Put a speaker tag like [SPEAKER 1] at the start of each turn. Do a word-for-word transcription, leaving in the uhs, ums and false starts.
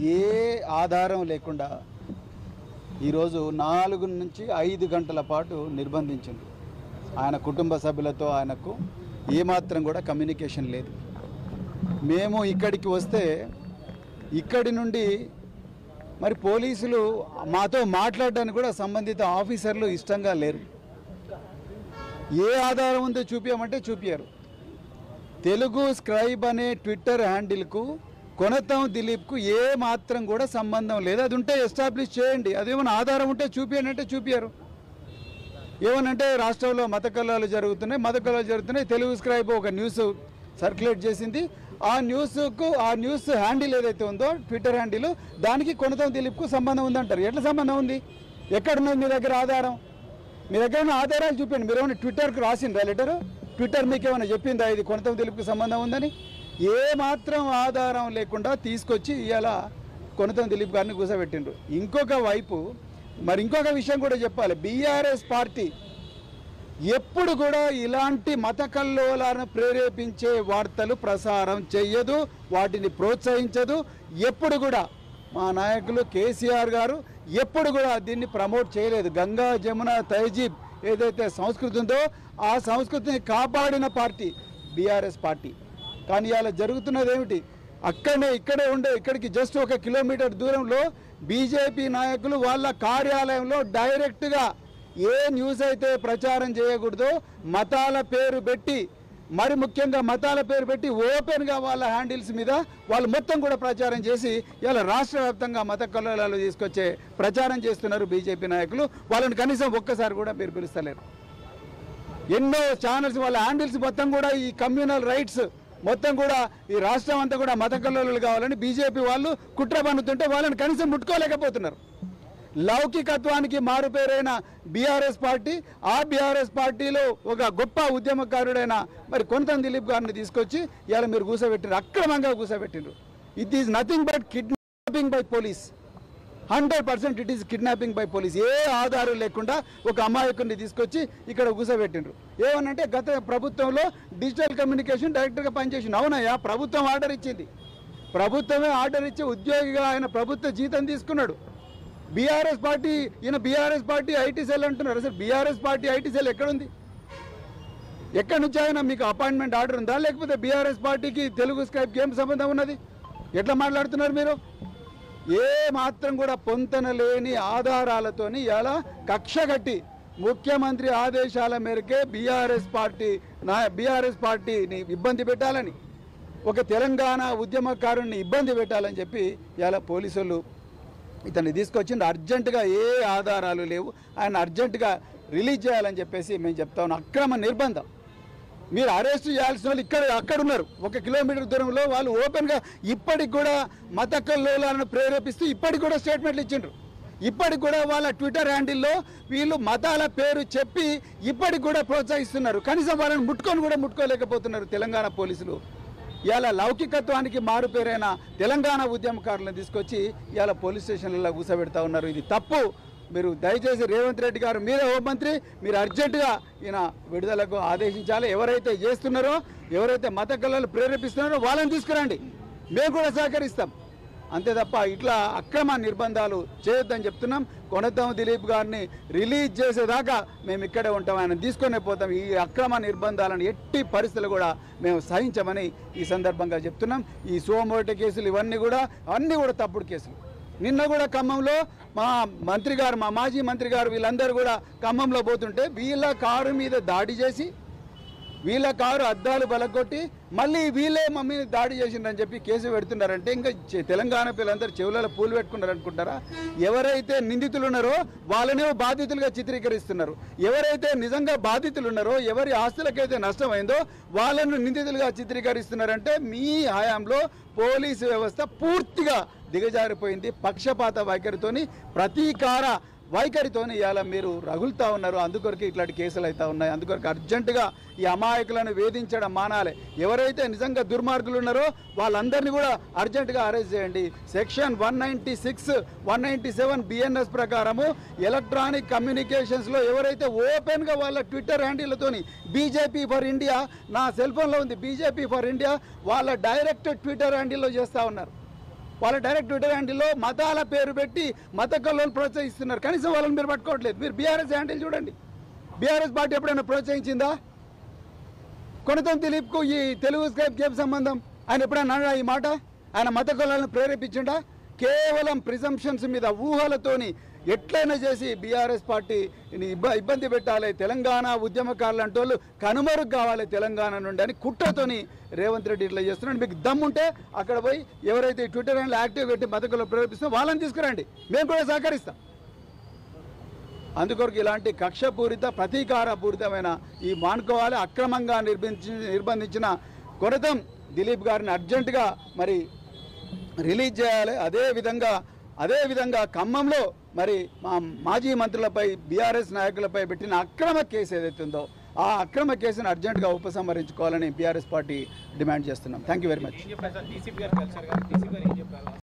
[SPEAKER 1] ఏ ఆధారం లేకుండా ఈరోజు నాలుగు నుంచి ఐదు గంటల పాటు నిర్బంధించింది. ఆయన కుటుంబ సభ్యులతో ఆయనకు ఏమాత్రం కూడా కమ్యూనికేషన్ లేదు. మేము ఇక్కడికి వస్తే ఇక్కడి నుండి మరి పోలీసులు మాతో మాట్లాడడానికి కూడా సంబంధిత ఆఫీసర్లు ఇష్టంగా లేరు. ఏ ఆధారం ఉందో చూపించమంటే చూపించారు. తెలుగు స్క్రైబ్ అనే ట్విట్టర్ హ్యాండిల్కు కొనతం దిలీప్కు ఏ మాత్రం కూడా సంబంధం లేదు. అది ఉంటే ఎస్టాబ్లిష్ చేయండి, అదేమైనా ఆధారం ఉంటే చూపించండి అంటే చూపించారు. ఏమనంటే రాష్ట్రంలో మత కలహాలు జరుగుతున్నాయి, మత కలహాలు జరుగుతున్నాయి, తెలుగు స్క్రైబ్ ఒక న్యూస్ సర్క్యులేట్ చేసింది. ఆ న్యూస్కు ఆ న్యూస్ హ్యాండిల్ ఏదైతే ఉందో ట్విట్టర్ హ్యాండిల్, దానికి కొనతం దిలీప్కు సంబంధం ఉందంటారు. ఎట్లా సంబంధం ఉంది? ఎక్కడున్నది మీ దగ్గర ఆధారం? మీ దగ్గర ఆధారాలు చూపండి. మీరు ఏమైనా ట్విట్టర్కి రాసిండ్రా లెటరు? ట్విట్టర్ మీకు ఏమైనా చెప్పిందా ఇది కొనతం దిలీప్కు సంబంధం ఉందని? ఏ మాత్రం ఆధారం లేకుండా తీసుకొచ్చి ఇలా కొనతం దిలీప్ గారిని కూర్చోబెట్టిండ్రు. ఇంకొక వైపు మరి ఇంకొక విషయం కూడా చెప్పాలి. బీఆర్ఎస్ పార్టీ ఎప్పుడు కూడా ఇలాంటి మత కల్లోలాలను ప్రేరేపించే వార్తలు ప్రసారం చేయదు, వాటిని ప్రోత్సహించదు. ఎప్పుడు కూడా మా నాయకులు కేసీఆర్ గారు ఎప్పుడు కూడా దీన్ని ప్రమోట్ చేయలేదు. గంగా జమున తహజీబ్ ఏదైతే సంస్కృతి ఉందో ఆ సంస్కృతిని కాపాడిన పార్టీ బీఆర్ఎస్ పార్టీ. కానీ ఇలా జరుగుతున్నది ఏమిటి? అక్కడనే ఇక్కడే ఉండే ఇక్కడికి జస్ట్ ఒక కిలోమీటర్ దూరంలో బీజేపీ నాయకులు వాళ్ళ కార్యాలయంలో డైరెక్ట్గా ఏ న్యూస్ అయితే ప్రచారం చేయకూడదో మతాల పేరు పెట్టి, మరి ముఖ్యంగా మతాల పేరు పెట్టి ఓపెన్గా వాళ్ళ హ్యాండిల్స్ మీద వాళ్ళు మొత్తం కూడా ప్రచారం చేసి ఇలా రాష్ట్ర వ్యాప్తంగా మత కల్లోలాలు తీసుకొచ్చే ప్రచారం చేస్తున్నారు బీజేపీ నాయకులు. వాళ్ళని కనీసం ఒక్కసారి కూడా మీరు పిలుస్తలేరు. ఎన్నో ఛానల్స్ వాళ్ళ హ్యాండిల్స్ మొత్తం కూడా ఈ కమ్యూనల్ రైట్స్ మొత్తం కూడా ఈ రాష్ట్రం అంతా కూడా మత కల్లోలాలు కావాలని బీజేపీ వాళ్ళు కుట్ర పన్నుతుంటే వాళ్ళని కనీసం ముట్టుకోలేకపోతున్నారు. లౌకికత్వానికి మారుపేరైన బీఆర్ఎస్ పార్టీ, ఆ బీఆర్ఎస్ పార్టీలో ఒక గొప్ప ఉద్యమకారుడైన మరి కొనతం దిలీప్ గారిని తీసుకొచ్చి ఇలా మీరు కూర్చోబెట్టినారు, అక్రమంగా కూర్చోబెట్టినారు. It is nothing but kidnapping by police. Hundred percent it is kidnapping by police. ఏ ఆధారం లేకుండా ఒక అమాయకుడిని తీసుకొచ్చి ఇక్కడ కూర్చోబెట్టిండ్రు. ఏమనంటే గత ప్రభుత్వంలో డిజిటల్ కమ్యూనికేషన్ డైరెక్టర్గా పనిచేసింది. అవునయ్యా, ప్రభుత్వం ఆర్డర్ ఇచ్చింది. ప్రభుత్వమే ఆర్డర్ ఇచ్చి ఉద్యోగిగా ఆయన ప్రభుత్వ జీతం తీసుకున్నాడు. బీఆర్ఎస్ పార్టీ ఈయన బీఆర్ఎస్ పార్టీ ఐటీ సెల్ అంటున్నారు. అసలు బీఆర్ఎస్ పార్టీ ఐటీ సెల్ ఎక్కడుంది? ఎక్కడి నుంచి అయినా మీకు అపాయింట్మెంట్ ఆర్డర్ ఉందా? లేకపోతే బీఆర్ఎస్ పార్టీకి తెలుగు స్క్రైబ్కి ఏం సంబంధం ఉన్నది? ఎట్లా మాట్లాడుతున్నారు మీరు? ఏ మాత్రం కూడా పొంతన లేని ఆధారాలతోని ఇలా కక్ష కట్టి ముఖ్యమంత్రి ఆదేశాల మేరకే బీఆర్ఎస్ పార్టీ నా బీఆర్ఎస్ పార్టీని ఇబ్బంది పెట్టాలని, ఒక తెలంగాణ ఉద్యమకారుణ్ణి ఇబ్బంది పెట్టాలని చెప్పి ఇలా పోలీసులు ఇతన్ని తీసుకొచ్చింది. అర్జెంటుగా ఏ ఆధారాలు లేవు, ఆయన అర్జెంటుగా రిలీజ్ చేయాలని చెప్పేసి మేము చెప్తా ఉన్నాం. అక్రమ నిర్బంధం. మీరు అరెస్ట్ చేయాల్సిన వాళ్ళు ఇక్కడ అక్కడ ఉన్నారు, ఒక కిలోమీటర్ దూరంలో. వాళ్ళు ఓపెన్గా ఇప్పటికి కూడా మత కల్లోలాలను ప్రేరేపిస్తూ ఇప్పటికి కూడా స్టేట్మెంట్లు ఇచ్చిండ్రు. ఇప్పటికి కూడా వాళ్ళ ట్విట్టర్ హ్యాండిల్లో వీళ్ళు మతాల పేరు చెప్పి ఇప్పటికి కూడా ప్రోత్సహిస్తున్నారు. కనీసం వాళ్ళని ముట్టుకొని కూడా ముట్టుకోలేకపోతున్నారు తెలంగాణ పోలీసులు. ఇవాళ లౌకికత్వానికి మారుపేరైన తెలంగాణ ఉద్యమకారులను తీసుకొచ్చి ఇవాళ పోలీస్ స్టేషన్లలో కూర్చోబెడతా ఉన్నారు. ఇది తప్పు. మీరు దయచేసి రేవంత్ రెడ్డి గారు, మీరే హోంమంత్రి, మీరు అర్జెంటుగా ఈయన విడుదలకు ఆదేశించాలి. ఎవరైతే చేస్తున్నారో, ఎవరైతే మత కల్లోలాలు ప్రేరేపిస్తున్నారో వాళ్ళని తీసుకురండి, మేము కూడా సహకరిస్తాం. అంతే తప్ప ఇట్లా అక్రమ నిర్బంధాలు చేయొద్దని చెప్తున్నాం. కొనతం దిలీప్ గారిని రిలీజ్ చేసేదాకా మేము ఇక్కడే ఉంటాం, ఆయన తీసుకునే పోతాం. ఈ అక్రమ నిర్బంధాలను ఎట్టి పరిస్థితులు కూడా మేము సహించమని ఈ సందర్భంగా చెప్తున్నాం. ఈ సోమోట కేసులు ఇవన్నీ కూడా అన్నీ కూడా తప్పుడు కేసులు. నిన్న కూడా ఖమ్మంలో మా మంత్రి గారు, మా మాజీ మంత్రి గారు వీళ్ళందరూ కూడా ఖమ్మంలో పోతుంటే వీళ్ళ కారు మీద దాడి చేసి, వీళ్ళ కారు అద్దాలు బలగొట్టి మళ్ళీ వీళ్ళే మమ్మీ దాడి చేసిండ్రని చెప్పి కేసు పెడుతున్నారంటే ఇంకా తెలంగాణ పిల్లలందరూ చెవులలో పూలు పెట్టుకున్నారు అనుకుంటారా? ఎవరైతే నిందితులు ఉన్నారో వాళ్ళనే బాధితులుగా చిత్రీకరిస్తున్నారు. ఎవరైతే నిజంగా బాధితులు ఉన్నారో, ఎవరి ఆస్తులకైతే నష్టమైందో వాళ్ళను నిందితులుగా చిత్రీకరిస్తున్నారంటే మీ హయాంలో పోలీసు వ్యవస్థ పూర్తిగా దిగజారిపోయింది. పక్షపాత వైఖరితోని, ప్రతీకార వైఖరితోని ఇవాళ మీరు రగులుతూ ఉన్నారు. అందుకొరకు ఇట్లాంటి కేసులు అవుతూ ఉన్నాయి. అందుకొరకు అర్జెంటుగా ఈ అమాయకులను వేధించడం మానాలి. ఎవరైతే నిజంగా దుర్మార్గులు ఉన్నారో వాళ్ళందరినీ కూడా అర్జెంటుగా అరెస్ట్ చేయండి. Section one ninety six one ninety seven BNS ప్రకారము ఎలక్ట్రానిక్ కమ్యూనికేషన్స్లో ఎవరైతే ఓపెన్గా వాళ్ళ ట్విట్టర్ హ్యాండిల్తోని బీజేపీ ఫర్ ఇండియా, నా సెల్ ఫోన్లో ఉంది బీజేపీ ఫర్ ఇండియా, వాళ్ళ డైరెక్ట్ ట్విట్టర్ హ్యాండిల్లో చేస్తూ ఉన్నారు. వాళ్ళ డైరెక్ట్ ట్విట్టర్ హ్యాండిల్లో మతాల పేరు పెట్టి మత కల్లోలు ప్రోత్సహిస్తున్నారు. కనీసం వాళ్ళని మీరు పట్టుకోవట్లేదు. మీరు బీఆర్ఎస్ హ్యాండిల్ చూడండి. బీఆర్ఎస్ పార్టీ ఎప్పుడైనా ప్రోత్సహించిందా? కొనతం దిలీప్కు ఈ తెలుగు స్క్రైబ్కి ఏం సంబంధం? ఆయన ఎప్పుడైనా అన్నాడా ఈ మాట? ఆయన మత కులాలను ప్రేరేపించిండా? కేవలం ప్రిజంప్షన్స్ మీద ఊహలతోని ఎట్లయినా చేసి బీఆర్ఎస్ పార్టీని ఇబ్బ ఇబ్బంది పెట్టాలి, తెలంగాణ ఉద్యమకారులు అంటే వాళ్ళు కనుమరుగు కావాలి తెలంగాణ నుండి అని కుట్రతోని రేవంత్ రెడ్డి ఇట్లా చేస్తున్నాడు. మీకు దమ్ముంటే అక్కడ పోయి ఎవరైతే ట్విట్టర్ హ్యాండిల్ యాక్టివ్ పెట్టి మత కులం ప్రేరేపిస్తున్నారో వాళ్ళని తీసుకురండి, మేము కూడా సహకరిస్తాం. అందుకొరకు ఇలాంటి కక్షపూరిత ప్రతీకారపూరితమైన ఈ మానుకోవాలి. అక్రమంగా నిర్బంధించి నిర్బంధించిన కొరతం దిలీప్ గారిని అర్జెంటుగా మరి రిలీజ్ చేయాలి. అదేవిధంగా అదేవిధంగా ఖమ్మంలో మరి మా మాజీ మంత్రులపై బీఆర్ఎస్ నాయకులపై పెట్టిన అక్రమ కేసు ఏదైతే ఉందో ఆ అక్రమ కేసును అర్జెంటుగా ఉపసంహరించుకోవాలని బీఆర్ఎస్ పార్టీ డిమాండ్ చేస్తున్నాం. Thank you very much.